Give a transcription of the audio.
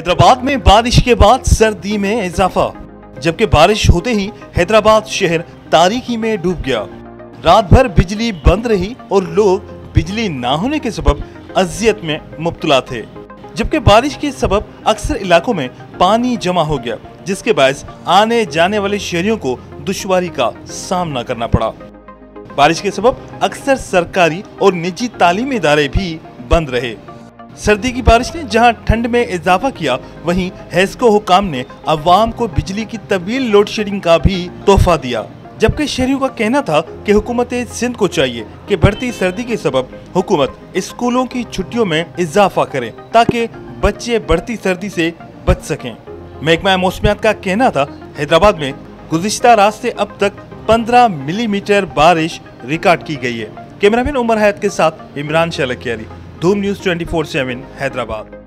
हैदराबाद में बारिश के बाद सर्दी में इजाफा। जबकि बारिश होते ही हैदराबाद शहर तारीकी में डूब गया। रात भर बिजली बंद रही और लोग बिजली ना होने के सबब अजियत में मुब्तला थे। जबकि बारिश के सबब अक्सर इलाकों में पानी जमा हो गया, जिसके बायस आने जाने वाले शहरियों को दुश्वारी का सामना करना पड़ा। बारिश के सबब अक्सर सरकारी और निजी तालीमी इदारे भी बंद रहे। सर्दी की बारिश ने जहां ठंड में इजाफा किया, वहीं हैस्को हुकाम ने अवाम को बिजली की तवील लोड शेडिंग का भी तोहफा दिया। जबकि शहरियों का कहना था कि हुकूमत सिंध को चाहिए कि बढ़ती सर्दी के सबब हुकूमत स्कूलों की छुट्टियों में इजाफा करे ताकि बच्चे बढ़ती सर्दी से बच सकें। महकमा मौसमियात का कहना था हैदराबाद में गुज़िश्ता रात से अब तक 15 मिलीमीटर बारिश रिकॉर्ड की गई है। कैमरामैन उमर हयात के साथ इमरान शलकियारी, धूम न्यूज़ 24/7 हैदराबाद।